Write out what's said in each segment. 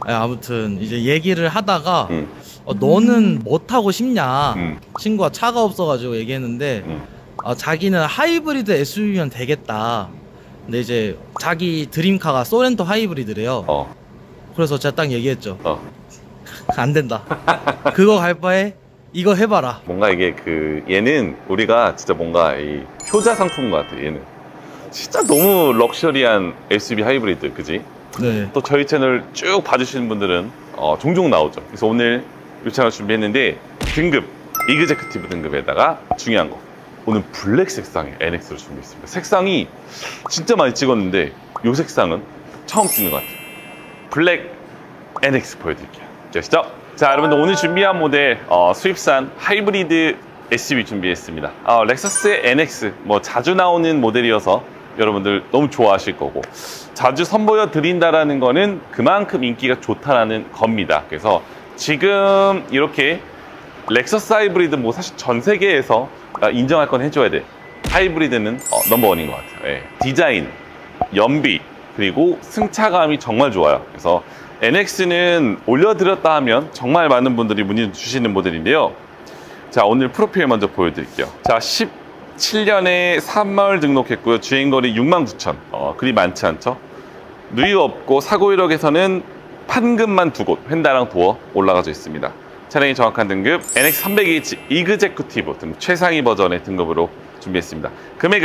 아무튼 이제 얘기를 하다가 너는 뭐 타고 싶냐 친구가 차가 없어가지고 얘기했는데 자기는 하이브리드 SUV면 되겠다. 근데 이제 자기 드림카가 소렌토 하이브리드래요. 그래서 제가 딱 얘기했죠. 안 된다. 그거 갈 바에 이거 해봐라. 뭔가 이게 얘는 우리가 진짜 뭔가 이 효자 상품 같아. 얘는 진짜 너무 럭셔리한 SUV 하이브리드, 그지? 네. 또 저희 채널 쭉 봐주시는 분들은 종종 나오죠. 그래서 오늘 이 채널 준비했는데 등급, 이그제큐티브 등급에다가 중요한 거, 오늘 블랙 색상의 NX를 준비했습니다. 색상이 진짜 많이 찍었는데 이 색상은 처음 찍는 것 같아요. 블랙 NX 보여드릴게요. 아시죠? 자, 여러분들 오늘 준비한 모델 수입산 하이브리드 SUV 준비했습니다. 렉서스의 NX 뭐 자주 나오는 모델이어서 여러분들 너무 좋아하실 거고, 자주 선보여 드린다라는 거는 그만큼 인기가 좋다라는 겁니다. 그래서 지금 이렇게 렉서스 하이브리드 뭐 사실 전 세계에서 인정할 건 해줘야 돼. 하이브리드는 넘버원인 것 같아요. 예. 디자인, 연비, 그리고 승차감이 정말 좋아요. 그래서 NX는 올려드렸다 하면 정말 많은 분들이 문의 주시는 모델인데요. 자, 오늘 프로필 먼저 보여드릴게요. 자, 17년에 3월 등록했고요. 주행거리 69,000. 그리 많지 않죠? 누유 없고 사고 이력에서는 판금만 2곳, 휀다랑 도어 올라가져 있습니다. 차량의 정확한 등급 NX300H 이그제큐티브 등급 최상위 버전의 등급으로 준비했습니다. 금액은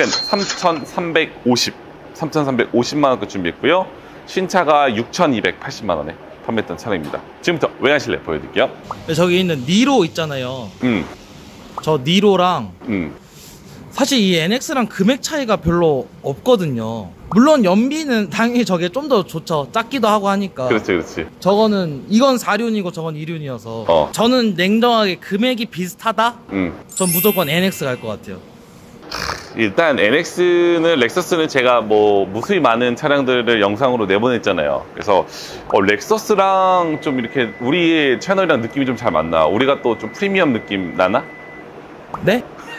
3,350만 원급 준비했고요. 신차가 6,280만 원에 판매했던 차량입니다. 지금부터 외관 실내 보여드릴게요. 저기 있는 니로 있잖아요. 저 니로랑 사실 이 NX랑 금액 차이가 별로 없거든요. 물론 연비는 당연히 저게 좀 더 좋죠. 작기도 하고 하니까. 그렇지, 그렇지. 저거는 이건 4륜이고 저건 2륜이어서 저는 냉정하게 금액이 비슷하다? 전 무조건 NX 갈 것 같아요. 일단 NX는, 렉서스는 제가 뭐 무수히 많은 차량들을 영상으로 내보냈잖아요. 그래서 렉서스랑 좀 이렇게 우리의 채널이랑 느낌이 좀 잘 맞나? 우리가 또 좀 프리미엄 느낌 나나? 네?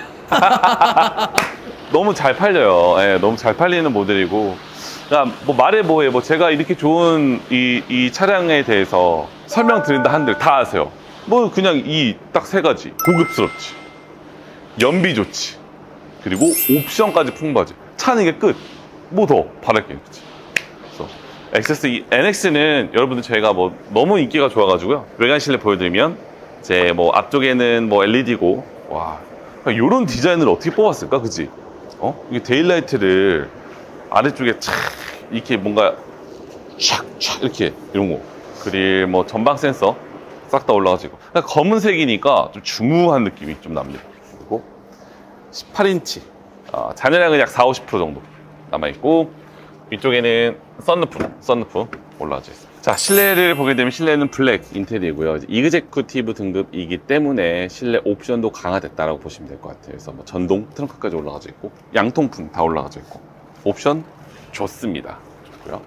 너무 잘 팔려요. 네, 너무 잘 팔리는 모델이고, 그러니까 뭐 말해 뭐해, 뭐 제가 이렇게 좋은 이 차량에 대해서 설명드린다 한들 다 아세요. 뭐 그냥 이 딱 3가지. 고급스럽지, 연비 좋지, 그리고 옵션까지 풍부하지. 차는 이게 끝. 뭐 더 바랄 게 있지. 그래서 NX는 여러분들 저희가 뭐 너무 인기가 좋아가지고요. 외관 실내 보여드리면 이제 뭐 앞쪽에는 뭐 LED고, 와, 이런 디자인을 어떻게 뽑았을까, 그지? 이게 데일라이트를 아래쪽에 착 이렇게 뭔가 촥촥 이렇게 이런 거, 그리고 뭐 전방 센서 싹 다 올라가지고 검은색이니까 좀 중후한 느낌이 좀 납니다. 그리고 18인치 잔여량은 약 40~50% 정도 남아있고, 위쪽에는 썬루프 올라가져 있습니다. 자, 실내를 보게 되면 실내는 블랙 인테리어고요. 이그제큐티브 등급이기 때문에 실내 옵션도 강화됐다라고 보시면 될 것 같아요. 그래서 뭐 전동 트렁크까지 올라가져 있고, 양통풍 다 올라가져 있고, 옵션 좋습니다. 좋고요.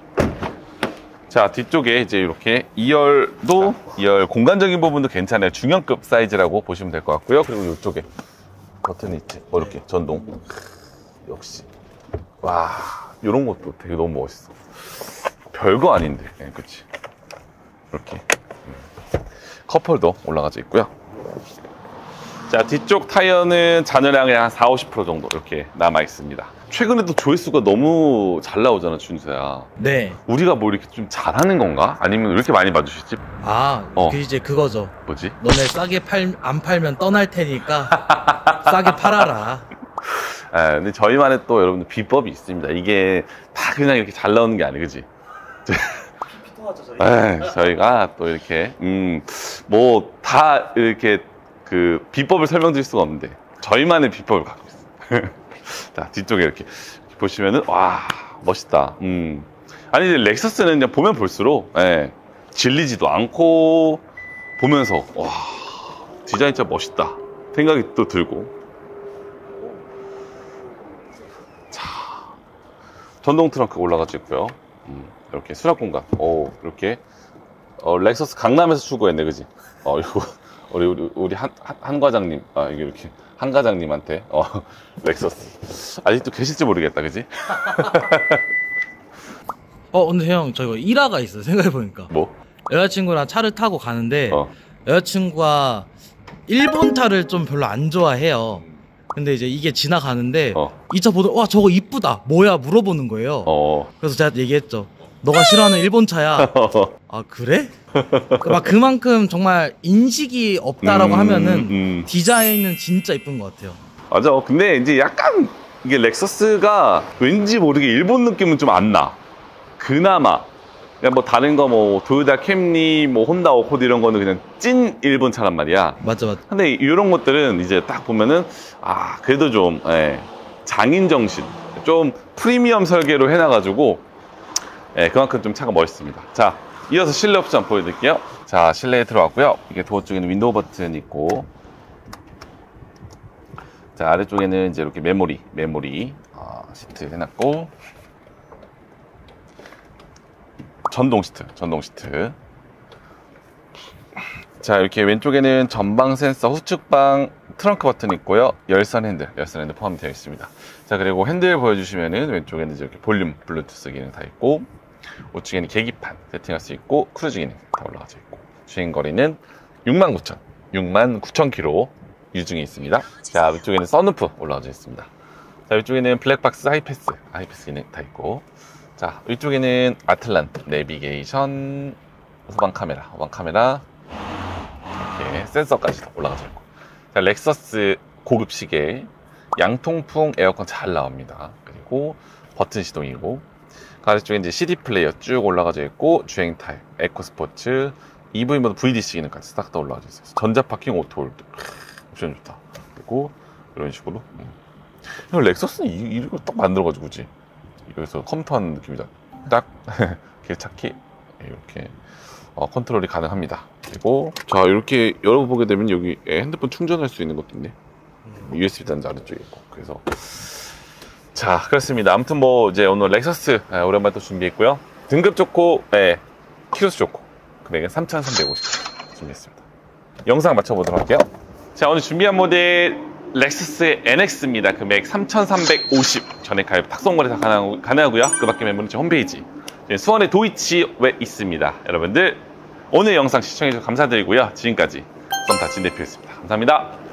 자, 뒤쪽에 이제 이렇게 2열 공간적인 부분도 괜찮아요. 중형급 사이즈라고 보시면 될 것 같고요. 그리고 이쪽에 버튼이 있지, 뭐 이렇게 전동. 역시 와, 이런 것도 되게 너무 멋있어. 별거 아닌데, 그치? 이렇게 컵홀더 올라가져 있고요. 자, 뒤쪽 타이어는 잔여량이 한 40~50% 정도 이렇게 남아 있습니다. 최근에도 조회수가 너무 잘 나오잖아, 준수야. 네. 우리가 뭐 이렇게 좀 잘하는 건가? 아니면 왜 이렇게 많이 봐주시지? 그 이제 그거죠. 뭐지? 너네 싸게 안 팔면 떠날 테니까 싸게 팔아라. 근데 저희만의 또 여러분들 비법이 있습니다. 이게 다 그냥 이렇게 잘 나오는 게 아니고, 그지? 저희가 또 이렇게 뭐 다 이렇게 그 비법을 설명드릴 수가 없는데 저희만의 비법을 갖고 있어요. 자, 뒤쪽에 이렇게 보시면은 와, 멋있다. 아니, 이제 렉서스는 그냥 보면 볼수록 질리지도 않고, 보면서 와, 디자인 진짜 멋있다 생각이 또 들고. 자, 전동 트렁크 올라가져 있고요. 이렇게 수납 공간. 이렇게 렉서스 강남에서 출고했네, 그지? 이거 우리 한 과장님, 이게 이렇게 한 과장님한테 렉서스 아직도 계실지 모르겠다, 그지? 근데 형, 저 이거 1화가 있어, 생각해보니까. 뭐? 여자친구랑 차를 타고 가는데 여자친구가 일본 차를 좀 별로 안 좋아해요. 근데 이제 이게 지나가는데 이 차 보더니 와 저거 이쁘다 뭐야 물어보는 거예요. 그래서 제가 얘기했죠. 너가 싫어하는 일본 차야. 아 그래? 막 그만큼 정말 인식이 없다라고 하면은 디자인은 진짜 이쁜 것 같아요. 맞아. 근데 이제 약간 이게 렉서스가 왠지 모르게 일본 느낌은 좀 안 나. 그나마 그냥 뭐 다른 거 뭐 도요타 캠리 뭐 혼다 어코드 이런 거는 그냥 찐 일본 차란 말이야. 맞아. 근데 이런 것들은 이제 딱 보면은 아 그래도 좀 장인 정신 좀 프리미엄 설계로 해놔가지고 그만큼 좀 차가 멋있습니다. 자, 이어서 실내 옵션 보여드릴게요. 자, 실내에 들어왔고요. 이게 도어 쪽에는 윈도우 버튼 있고, 자, 아래쪽에는 이제 이렇게 메모리 시트 해놨고, 전동 시트. 자, 이렇게 왼쪽에는 전방 센서, 후측방 트렁크 버튼 있고요. 열선 핸들 포함되어 있습니다. 자, 그리고 핸들 보여주시면은 왼쪽에는 이제 이렇게 볼륨, 블루투스 기능 다 있고, 우측에는 계기판 세팅할 수 있고, 크루즈 기능 다 올라가져 있고, 주행거리는 69,000km 유증이 있습니다. 자, 위쪽에는 썬루프 올라가져 있습니다. 자, 위쪽에는 블랙박스 하이패스 기능 다 있고, 자, 위쪽에는 아틀란 내비게이션, 후방 카메라 이렇게 센서까지 올라가져 있고, 자, 렉서스 고급 시계, 양통풍 에어컨 잘 나옵니다. 그리고 버튼 시동이고, 아래쪽에 이제 CD 플레이어 쭉 올라가져 있고, 주행 타입, 에코 스포츠, EV 모드 VDC 기능까지 싹 다 올라가져 있어요. 전자 파킹 오토 홀드 옵션 좋다. 그리고 이런 식으로 렉서스는 이걸 딱 만들어가지고 그지? 여기서 컴퓨터하는 느낌이다. 딱 길찾기 이렇게 컨트롤이 가능합니다. 그리고 자 이렇게 열어보게 되면 여기 핸드폰 충전할 수 있는 것도 있네. USB 단자 아래쪽에 있고. 그래서 자 그렇습니다. 아무튼 뭐 이제 오늘 렉서스 오랜만에 또 준비했고요. 등급 좋고 키로수 좋고 금액은 3,350 준비했습니다. 영상 맞춰보도록 할게요. 자 오늘 준비한 모델 렉서스의 NX입니다. 금액 3,350 전액 가입 탁송거래 다 가능하고요. 그 밖에 멤버는 제 홈페이지 수원의 도이치에 있습니다. 여러분들 오늘 영상 시청해주셔서 감사드리고요. 지금까지 썸다진 대표였습니다. 감사합니다.